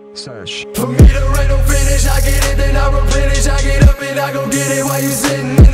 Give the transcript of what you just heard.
Search. For me, there ain't no finish. I get it, then I replenish. I get up and I go get it while you sitting.